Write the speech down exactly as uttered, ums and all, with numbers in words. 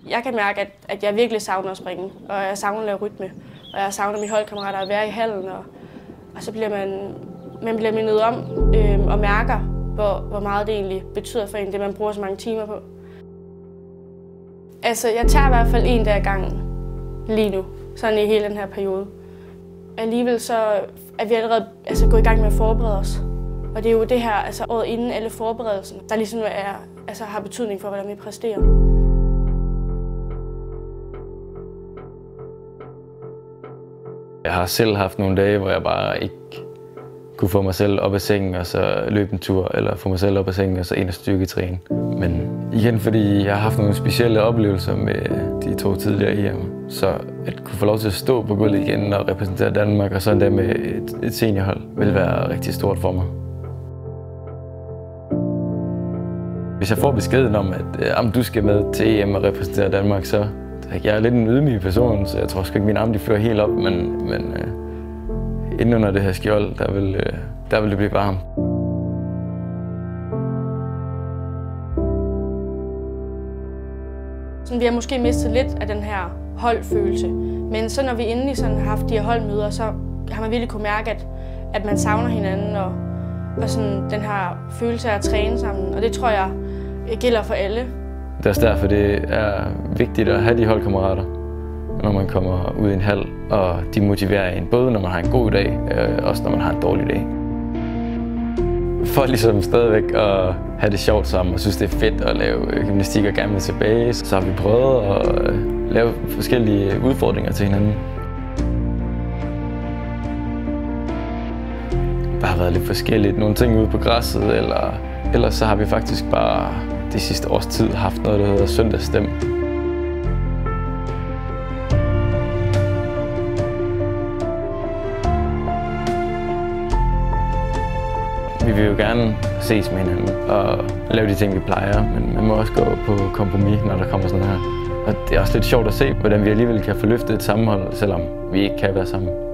Jeg kan mærke, at, at jeg virkelig savner at springe, og jeg savner at lave rytme. Og jeg savner mine holdkammerater at være i hallen, og, og så bliver man, man bliver mindet om øh, og mærker, hvor, hvor meget det egentlig betyder for en, det man bruger så mange timer på. Altså, jeg tager i hvert fald en dag ad gangen lige nu, sådan i hele den her periode. Alligevel så er vi allerede altså, gået i gang med at forberede os. Og det er jo det her, altså året inden alle forberedelsen, der ligesom er, altså, har betydning for, hvordan vi præsterer. Jeg har selv haft nogle dage, hvor jeg bare ikke kunne få mig selv op af sengen og så løbe en tur, eller få mig selv op af sengen og så ind og styrketræne. Men igen, fordi jeg har haft nogle specielle oplevelser med de to tidligere E M, så at kunne få lov til at stå på gulvet igen og repræsentere Danmark, og så endda med et, et seniorhold, vil være rigtig stort for mig. Hvis jeg får beskeden om, at øh, du skal med til E M og repræsentere Danmark, så jeg er lidt en ydmyg person, så jeg tror sgu ikke, mine arme de fører helt op, men, men øh, inden under det her skjold, der vil, øh, der vil det blive varmt. Så vi har måske mistet lidt af den her holdfølelse, men så når vi endelig sådan har haft de her holdmøder, så har man virkelig kunne mærke, at, at man savner hinanden, og, og sådan den her følelse af at træne sammen, og det tror jeg gælder for alle. Det er også derfor, det er vigtigt at have de holdkammerater, når man kommer ud i en hal, og de motiverer en, både når man har en god dag, og også når man har en dårlig dag. For ligesom stadigvæk at have det sjovt sammen og synes, det er fedt at lave gymnastik og gerne vil tilbage, så har vi prøvet at lave forskellige udfordringer til hinanden. Der har været lidt forskelligt. Nogle ting ude på græsset, eller ellers så har vi faktisk bare de sidste års tid haft noget, der hedder søndagsstem. Vi vil jo gerne ses med hinanden og lave de ting, vi plejer, men man må også gå på kompromis, når der kommer sådan her. Og det er også lidt sjovt at se, hvordan vi alligevel kan få løftet et sammenhold, selvom vi ikke kan være sammen.